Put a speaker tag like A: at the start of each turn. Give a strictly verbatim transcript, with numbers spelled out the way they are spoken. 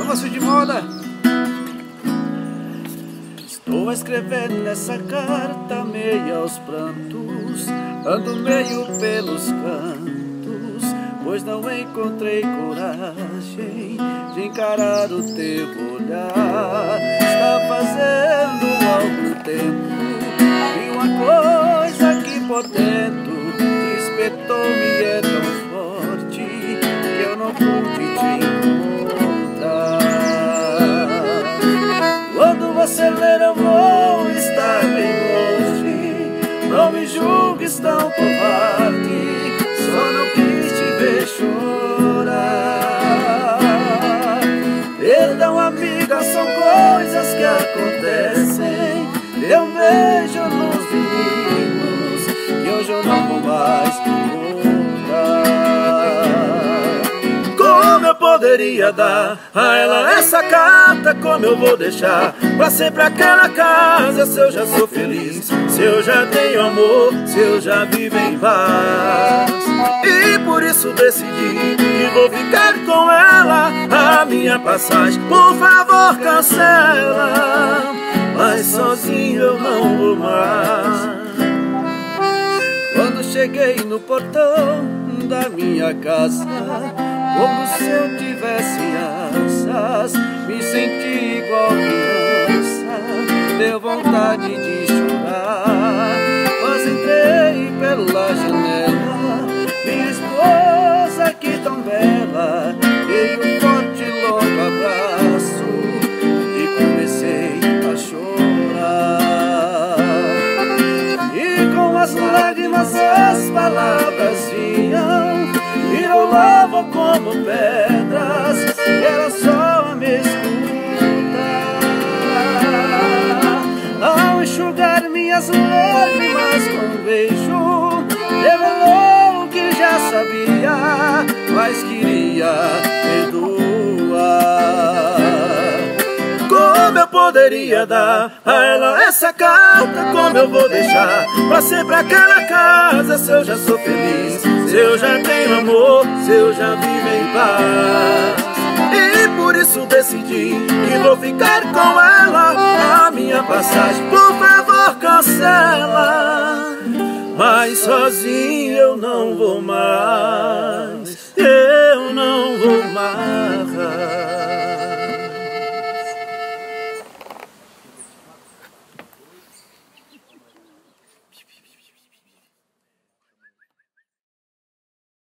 A: negócio de moda. Estou a escrever nessa carta meio aos prantos, ando meio pelos cantos, pois não encontrei coragem de encarar o teu olhar. Está fazendo algum tempo e uma coisa aqui por dentro despertou-me e é tão forte que eu não pude te encontrar. Quando você ler eu vou estar bem longe, não me julgues tão covarde, só não quis te ver chorar. Perdão, amiga, são coisas que acontecem, eu vejo nos meninos que hoje eu não vou mais voltar. Como eu poderia dar a ela essa carta? Como eu vou deixar pra sempre aquela casa? Se eu já sou feliz, se eu já tenho amor, se eu já vivo em paz. E por isso decidi que vou ficar com ela. A minha passagem, por favor, cancela, mas sozinho eu não vou mais. Quando cheguei no portão da minha casa, como se eu tivesse asas, me senti igual criança, deu vontade de chorar. Mas entrei pela janela, minha esposa que tão bela, dei um forte e longo abraço e comecei a chorar. E com as lágrimas as palavras vinham e rolavam como pedras, e ela só me escutar. Ao enxugar minhas lágrimas com um beijo, revelou que já sabia, mas queria perdoar. Como eu poderia dar a ela essa carta? Como eu vou deixar pra sempre aquela casa? Se eu já sou feliz, se eu já tenho amor, se eu já vivo em paz. E por isso decidi que vou ficar com ela. A minha passagem, por favor, cancela, mas sozinho eu não vou mais.